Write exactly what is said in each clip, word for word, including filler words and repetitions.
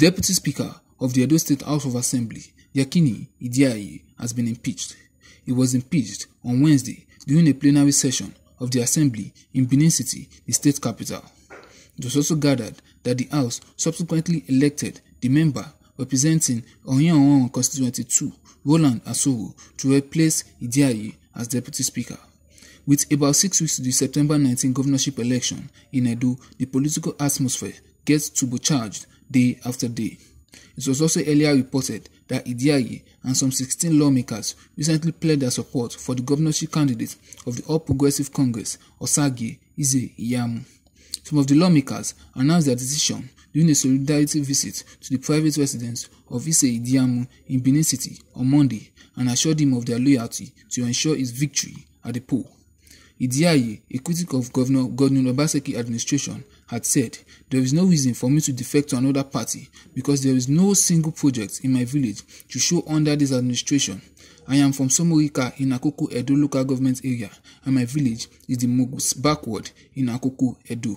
Deputy Speaker of the Edo State House of Assembly, Yakini Idiaye, has been impeached. He was impeached on Wednesday during a plenary session of the Assembly in Benin City, the state capital. It was also gathered that the House subsequently elected the member representing Oyan Constituency two, Roland Asoro, to replace Idiaye as Deputy Speaker. With about six weeks to the September nineteenth governorship election in Edo, the political atmosphere gets turbocharged day after day. It was also earlier reported that Idiaye and some sixteen lawmakers recently pledged their support for the governorship candidate of the All Progressive Congress, Osagie Eze Iyamu. Some of the lawmakers announced their decision during a solidarity visit to the private residence of Eze Iyamu in Benin City on Monday and assured him of their loyalty to ensure his victory at the poll. Idiaye, a critic of Governor Godwin Obaseki's administration, had said, "There is no reason for me to defect to another party because there is no single project in my village to show under this administration. I am from Somorika in Akoko Edo local government area, and my village is the most backward in Akoko Edo."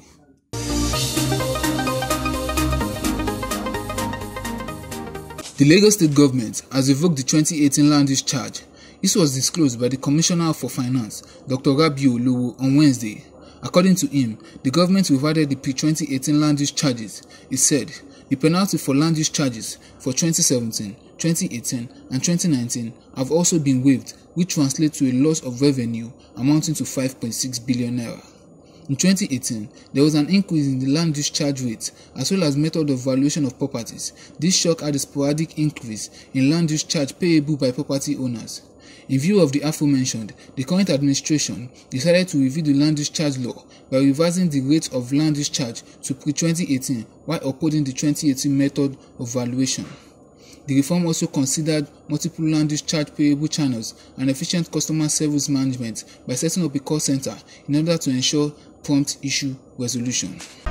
The Lagos State government has revoked the twenty eighteen land use charge. This was disclosed by the Commissioner for Finance, Doctor Rabiu Olowo, on Wednesday. According to him, the government reverted the pre twenty eighteen land use charges. He said, the penalty for land use charges for twenty seventeen, twenty eighteen, and twenty nineteen have also been waived, which translates to a loss of revenue amounting to five point six billion naira. In twenty eighteen, there was an increase in the land use charge rate as well as method of valuation of properties. This shock had a sporadic increase in land use charge payable by property owners. In view of the aforementioned, the current administration decided to review the land use charge law by revising the rate of land use charge to pre twenty eighteen while upholding the twenty eighteen method of valuation. The reform also considered multiple land use charge payable channels and efficient customer service management by setting up a call center in order to ensure prompt issue resolution.